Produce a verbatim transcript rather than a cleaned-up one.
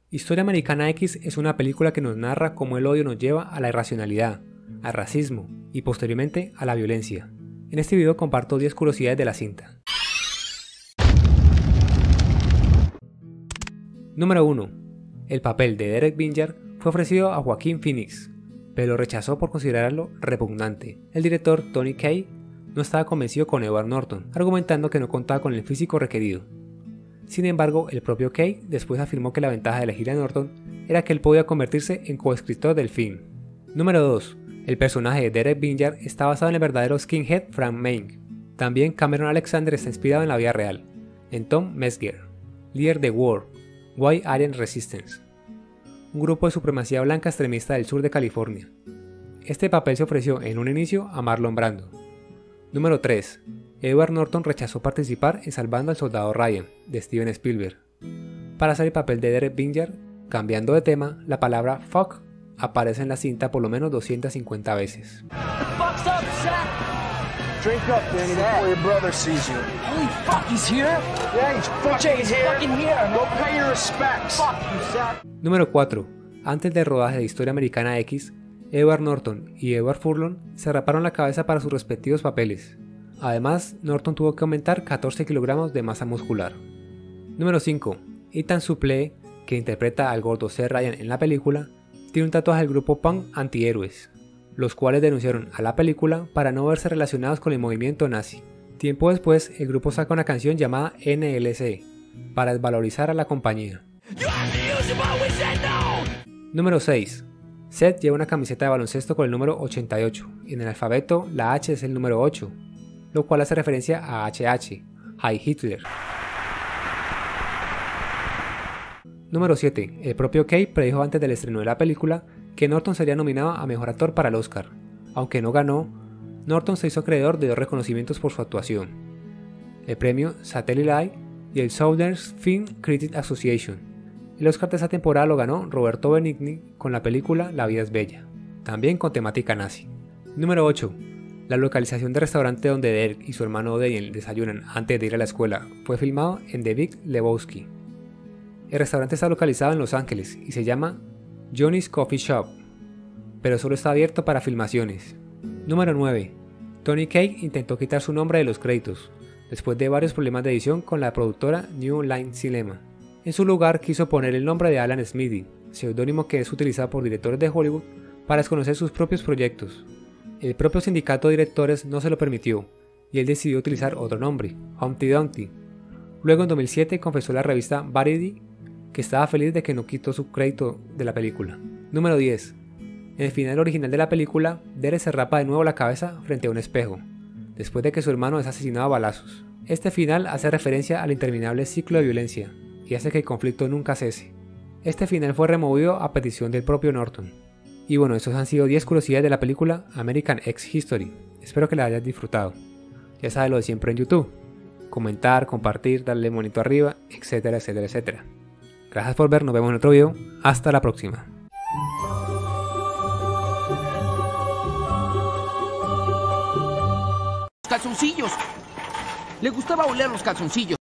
Historia Americana X es una película que nos narra cómo el odio nos lleva a la irracionalidad, al racismo y posteriormente a la violencia. En este video comparto diez curiosidades de la cinta. Número uno. El papel de Derek Vinyard fue ofrecido a Joaquin Phoenix, pero lo rechazó por considerarlo repugnante. El director Tony Kaye no estaba convencido con Edward Norton, argumentando que no contaba con el físico requerido. Sin embargo, el propio Kaye después afirmó que la ventaja de elegir a Norton era que él podía convertirse en coescritor del film. Número dos. El personaje de Derek Vinyard está basado en el verdadero skinhead Frank Main. También Cameron Alexander está inspirado en la vida real, en Tom Metzger, líder de W A R, White Aryan Resistance, un grupo de supremacía blanca extremista del sur de California. Este papel se ofreció en un inicio a Marlon Brando. Número tres. Edward Norton rechazó participar en Salvando al Soldado Ryan, de Steven Spielberg. Para hacer el papel de Derek Vinyard, cambiando de tema, la palabra fuck aparece en la cinta por lo menos doscientas cincuenta veces. Drink up, Danny, before your brother sees you. Holy fuck, he's here? Yeah, he's fucking he's here. Fucking here. Go pay your respects. Fuck you, Zach. Número cuatro. Antes del rodaje de Historia Americana X, Edward Norton y Edward Furlong se raparon la cabeza para sus respectivos papeles. Además, Norton tuvo que aumentar catorce kilogramos de masa muscular. Número cinco. Ethan Suplee, que interpreta al gordo Seth Ryan en la película, tiene un tatuaje del grupo punk Antihéroes, los cuales denunciaron a la película para no verse relacionados con el movimiento nazi. Tiempo después, el grupo saca una canción llamada N L C, para desvalorizar a la compañía. Número seis. Seth lleva una camiseta de baloncesto con el número ochenta y ocho, y en el alfabeto la H es el número ocho, lo cual hace referencia a H H, Heil Hitler. Número siete. El propio Kaye predijo antes del estreno de la película que Norton sería nominado a Mejor Actor para el Oscar. Aunque no ganó, Norton se hizo acreedor de dos reconocimientos por su actuación: el premio Satellite Eye y el Southern Film Critics Association. El Oscar de esa temporada lo ganó Roberto Benigni con la película La vida es bella, también con temática nazi. Número ocho. La localización del restaurante donde Derek y su hermano Daniel desayunan antes de ir a la escuela fue filmado en The Big Lebowski. El restaurante está localizado en Los Ángeles y se llama Johnny's Coffee Shop, pero solo está abierto para filmaciones. Número nueve. Tony Kaye intentó quitar su nombre de los créditos, después de varios problemas de edición con la productora New Line Cinema. En su lugar quiso poner el nombre de Alan Smithy, seudónimo que es utilizado por directores de Hollywood para desconocer sus propios proyectos. El propio sindicato de directores no se lo permitió, y él decidió utilizar otro nombre, Humpty Dumpty. Luego en dos mil siete confesó a la revista Variety que estaba feliz de que no quitó su crédito de la película. Número diez. En el final original de la película, Derek se rapa de nuevo la cabeza frente a un espejo, después de que su hermano es asesinado a balazos. Este final hace referencia al interminable ciclo de violencia, y hace que el conflicto nunca cese. Este final fue removido a petición del propio Norton. Y bueno, estos han sido diez curiosidades de la película American X History. Espero que la hayas disfrutado. Ya sabes lo de siempre en YouTube: comentar, compartir, darle monito arriba, etcétera, etcétera, etcétera. Gracias por ver, nos vemos en otro video. Hasta la próxima. Calzoncillos. Le gustaba oler los calzoncillos.